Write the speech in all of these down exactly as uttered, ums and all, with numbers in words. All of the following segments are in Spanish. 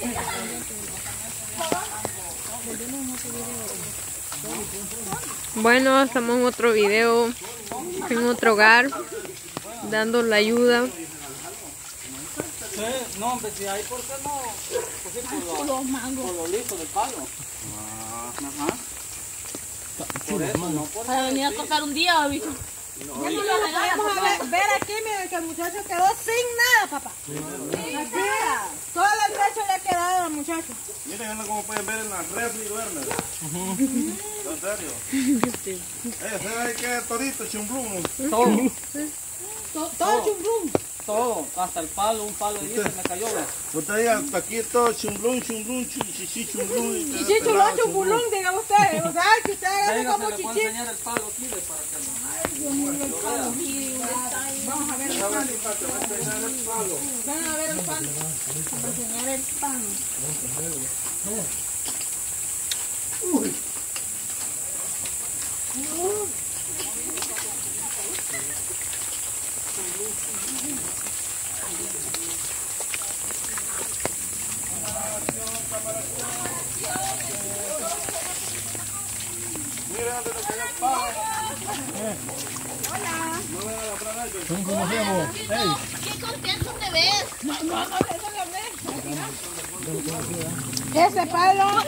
Bueno, estamos en otro video, en otro hogar, dando la ayuda. Sí, no, hombre, si hay, ¿por qué no? Pues sí, por los mangos. Por los listos del palo. Ah, ajá. Por eso, no por Para venir a tocar un día, bicho. No, no, no, podemos ver, ver aquí, miren, que el muchacho quedó sin nada, papá. Sin nada. Todo el techo le ha quedado al muchacho. Miren como pueden ver en la refri duerme. ¿En serio? Sí. Ese hay que todito, chumblum. Todo. Todo chumblum. Todo, hasta el palo, un palo y se me cayó. Usted diga, hasta aquí todo chumblum, chumblum, chichi, chumblum. Chichi, chumblum, chumblum, diga usted. O sea, que usted haga como chichi. Le puedo enseñar el palo aquí de para que lo... Ay, Dios mío, el palo. Vamos a ver el palo. Van a ver el palo. Vamos a enseñar el palo. Uy. Mira, antes de pegar palo. Hola. No me da la plana. ¿Cómo hacemos? Qué contento te ves. No, no, no, eso lo ves. Ese palo.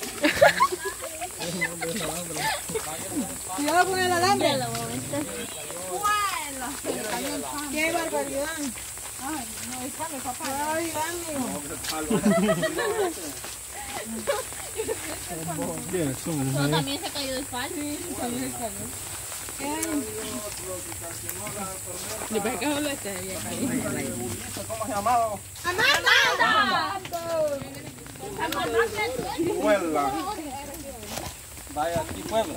Cuidado con el alambre. Bueno, qué barbaridad. Ay, no, disculpe, papá. Ay, No, también se cayó del palo. sí, también se cayó. ¿Le parece que solo este había caído? ¿Cómo se llamaba? ¡Amanda! Huela. Vaya, aquí pueblo.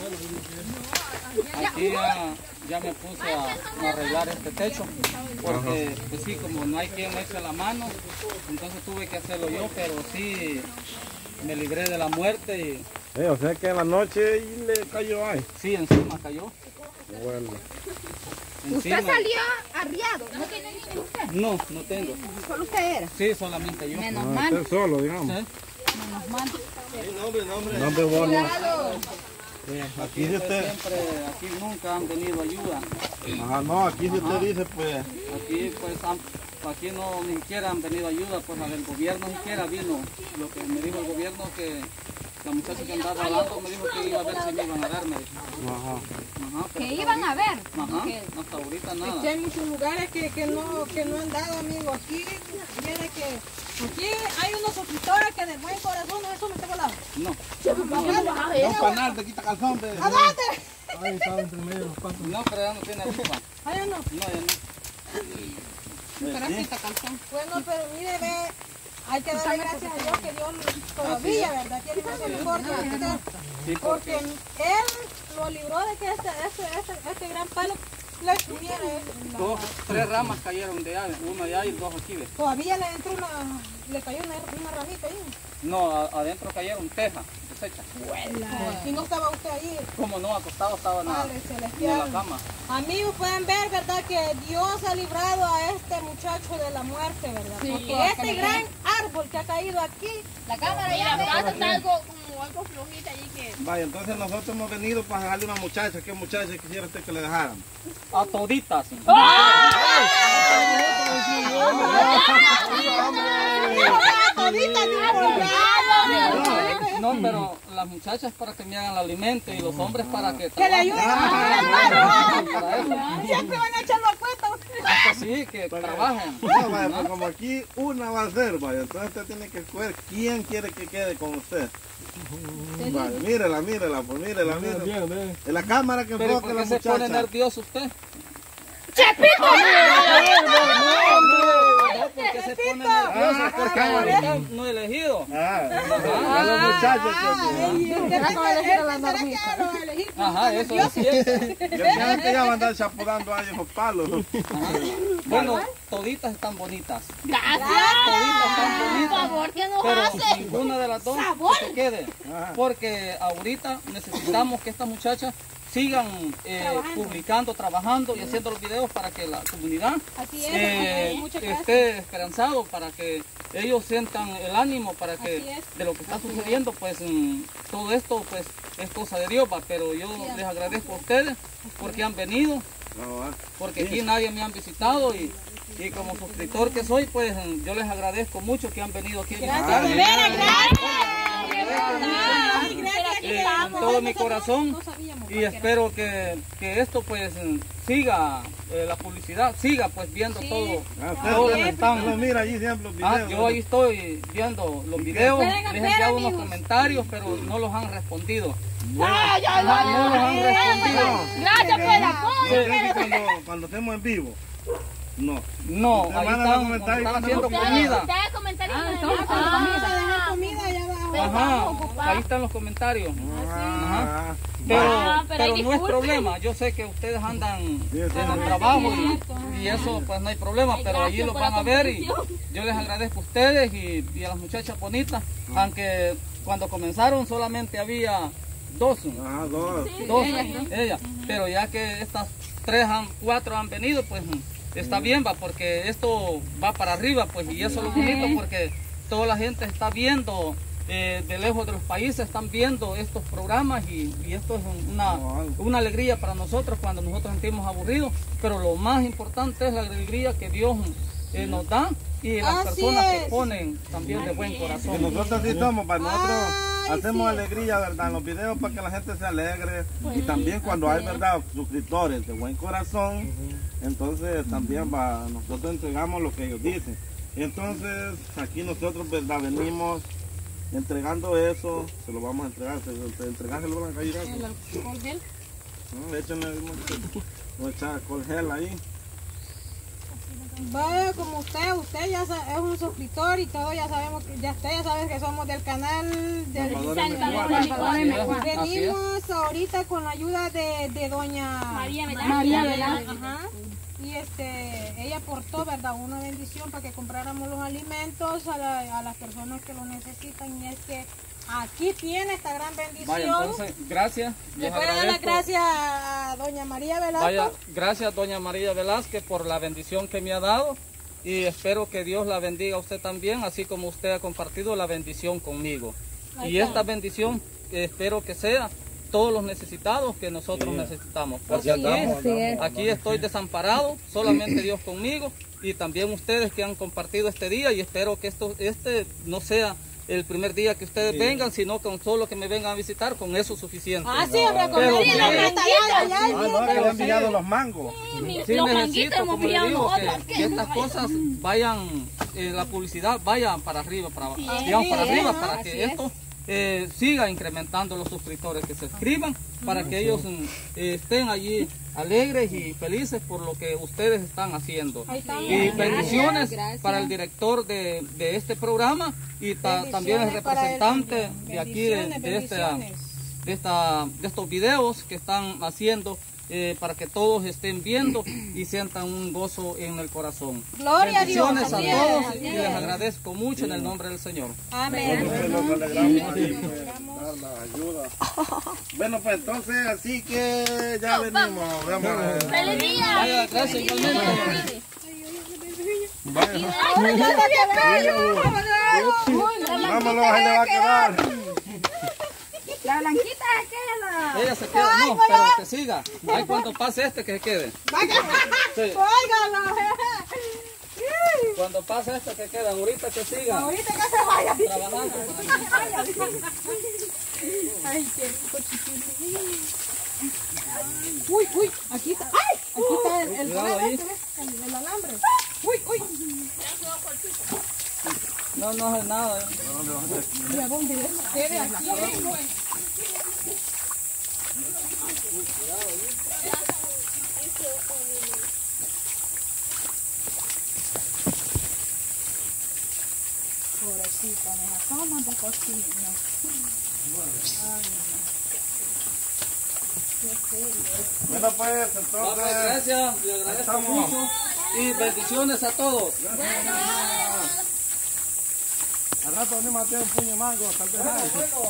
Aquí ya, ya me puse a, a arreglar este techo. Porque, pues sí, como no hay quien me eche la mano, entonces tuve que hacerlo yo, pero sí me libré de la muerte y... Eh, o sea que en la noche y le cayó ahí. Sí, encima cayó. Huela. ¿Usted salió arriado? ¿No tiene niños usted? No, no tengo. ¿Solo usted era? Sí, solamente yo. Menos Ah, mal. usted solo, digamos. ¿Sí? Menos mal. Nombre, nombre. Nombre bueno. Aquí dice Siempre, usted. siempre, aquí nunca han venido ayuda. Ajá, no, aquí si usted dice, pues. Aquí pues han- aquí no ni siquiera han venido ayuda, pues el gobierno ni siquiera vino. Lo que me dijo el gobierno que la muchacha que andaba hablando me dijo que iba a ver si me iban a dar, me dijo. Ajá. Ajá, pero Que hasta iban a ver. ahorita- Ajá, hasta ahorita nada. Aquí hay muchos lugares que, que, no, que no han dado, amigo. Aquí, viene que, aquí hay unos suscriptores que de buen corazón no eso me está volando. No, Un canal te quita calzón, pe. ¿A dónde? Ahí estaba entre medio de los patos. no, pero ya no tiene arriba. Ay, no. No, ya no. Bueno, pero mire, ve, hay que darle gracias a Dios que Dios todavía, ¿verdad? Tiene misericordia de usted. Sí, Porque Él lo libró de que este, este, este, este gran palo le tuviera. dos, tres ramas cayeron de allá, una allá y dos aquí. ¿Ves? Todavía le entró una, le cayó una, una ramita ahí. No, a- adentro cayeron tejas desechas. Y no estaba usted ahí. Como no, acostado estaba en la, Padre en celestial. la cama. Amigos, pueden ver, ¿verdad? Que Dios ha librado a este muchacho de la muerte, ¿verdad? Porque este gran árbol que ha caído aquí, La cámara ya me pasa, está algo como algo flojita allí que... Vaya, entonces nosotros hemos venido para dejarle una muchacha. ¿Qué muchacha quisiera usted que le dejaran? A toditas. No, pero las muchachas para que me hagan el alimento y los hombres para que que le ayuden. Para eso. Siempre van a echarlo a cuenta. Hasta sí, que trabajen. No, vaya, pues como aquí una va a ser, vaya, entonces usted tiene que escoger quién quiere que quede con usted. Vaya, mírela, mírela, pues mírela, mírela. En la cámara que Pero enfoque ¿por la qué se pone muchacha. nervioso usted? ¡Chepito! No, porque se pone nervioso, porque ahorita no he elegido. Ah, a los muchachos que Ajá, eso es cierto. ya que ya van a andar chapudando ahí esos palos. Bueno, toditas están bonitas. Gracias. Toditas están Por bonitas. favor, ¿qué nos Pero hace? ninguna de las dos ¡Sabor! que se quede. Porque ahorita necesitamos que esta muchacha sigan eh, publicando, trabajando y haciendo los videos para que la comunidad Así es, eh, muchas gracias. esté esperanzado, para que ellos sientan el ánimo, para que Así es. de lo que está sucediendo, pues mm, todo esto pues es cosa de Dios, va, pero yo les agradezco a ustedes porque han venido, No, va. porque aquí nadie me han visitado y, y como suscriptor que soy, pues mm, yo les agradezco mucho que han venido aquí a Gracias, visitarme. de veras, Eh, con todo mi corazón y espero que, que esto pues siga, eh, la publicidad siga pues viendo todo, Ah, todo lo usted que están. lo mira allí siempre los Ah, videos. yo ahí estoy viendo los videos, Venga, les he espera, enviado unos amigos. comentarios pero no los han respondido. ¡Ah, ya No, no los han lo respondido. Gracias, Pera. Yo creo que cuando, cuando estemos en vivo. No. No, Ustedes ahí van a están, comentar y están van a haciendo opinar. comida. Ustedes comentaron. Vamos a dejar comida allá abajo. Ajá, ahí están los comentarios. Ah, Pero, Ah, pero pero no es disculpen. problema, yo sé que ustedes andan Sí, en sí. el trabajo y, y eso pues no hay problema, pero allí los van a ver y yo les agradezco a ustedes y, y a las muchachas bonitas, aunque cuando comenzaron solamente había dos, ah, dos. dos, ellas, pero ya que estas tres, han, cuatro han venido, pues está bien, va, porque esto va para arriba, pues y eso es lo bonito porque toda la gente está viendo. Eh, de lejos de los países están viendo estos programas y, y esto es una, una alegría para nosotros cuando nosotros sentimos aburridos, pero lo más importante es la alegría que Dios eh, nos da y las Así personas es. que ponen también de buen Que corazón. nosotros sí somos, para nosotros Ay, hacemos sí. alegría, ¿verdad? En los videos para que la gente se alegre y también cuando hay, ¿verdad? Suscriptores de buen corazón, entonces también va, nosotros entregamos lo que ellos dicen. Entonces aquí nosotros, ¿verdad? Venimos entregando eso, se lo vamos a entregar, se, se entregárselo van a caer. No, échenle un echar alcohol gel ahí. Vaya, como usted, usted ya sa- es un suscriptor y todo, ya sabemos que ya usted ya sabe que somos del canal del Salvador M cuatro. Salvador M cuatro. Así es. Venimos ahorita con la ayuda de, de doña María Velázquez. María Velázquez. Ajá. Y este, ella aportó, ¿verdad? Una bendición para que compráramos los alimentos a, la- a las personas que lo necesitan. Y es que aquí tiene esta gran bendición. Vaya, entonces, gracias. Le les puede dar las agradezco. gracias a doña María Velázquez. Vaya, gracias doña María Velázquez por la bendición que me ha dado y espero que Dios la bendiga a usted también, así como usted ha compartido la bendición conmigo. Ahí Y está. esta bendición eh, espero que sea todos los necesitados que nosotros necesitamos. Porque aquí, aquí estoy desamparado, solamente Dios conmigo y también ustedes que han compartido este día y espero que esto, este no sea el primer día que ustedes vengan, sino con solo que me vengan a visitar, con eso es suficiente. Ah, sí, hombre, con Pero- María pero- Velázquez, allá, allá, Ah, no, que le Pero han enviado los mangos. Sí Los manguitos necesito, hemos como le pillado digo, nosotros. que, que estas cosas vayan, eh, la publicidad vaya para arriba, para, digamos, para Sí, arriba, ¿no? para Así que es. esto eh, siga incrementando los suscriptores, que se suscriban, para que ellos mm, eh, estén allí alegres y felices por lo que ustedes están haciendo. Ahí está. Y Gracias, bendiciones gracias. para el director de, de este programa y ta- también el Bendiciones para él representante también. de aquí de, Bendiciones, de esta bendiciones. de, esta, de estos videos que están haciendo eh, para que todos estén viendo y sientan un gozo en el corazón. Gloria a Dios. Bendiciones a Así es, todos así y es. les agradezco mucho en el nombre del Señor. Amén. Entonces nos alegramos ahí de dar la ayuda. Bueno, pues entonces así que ya venimos. Vamos a- ¡Feliz día! Vaya, gracias igualmente. Vaya. Ahora ya está bien bello. Vámonos, ahí le va a quedar. La blanquita es que la... Ella se queda, no, pero que siga. Ahí cuando pase este que se quede. Sí. Óigalo. Cuando pase este que queda, ahorita que siga. Ahorita que se vaya. Trabajando para allí. Ay, qué rico chiquillo. Uy, uy, aquí está. ¡Ay! Aquí está el, el, Cuidado poder ahí. este, ¿ves? el, el alambre. Uy, uy. No, no es nada. ¿Y a dónde es? Quede aquí. Pobrecita, me acaban de cocina. Bueno, pues Papá, entonces. gracias, le agradezco Estamos. mucho y bendiciones a todos. Al rato venimos a tirar un puño de mango, tal vez hay.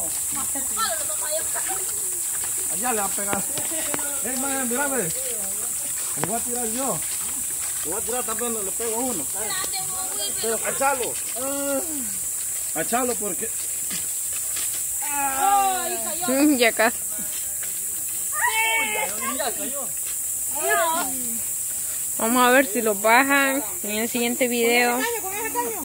Allá le va a pegar. Eh, man, mírame. Le voy a tirar yo. Le voy a tirar también, le pego uno. Pero cachalo. Cachalo porque... Ya casi. Vamos a ver si lo bajan en el siguiente video.